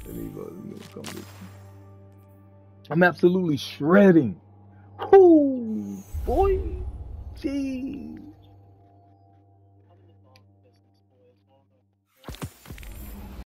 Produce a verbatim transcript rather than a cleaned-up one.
leave us. You know, come with- I'm absolutely shredding.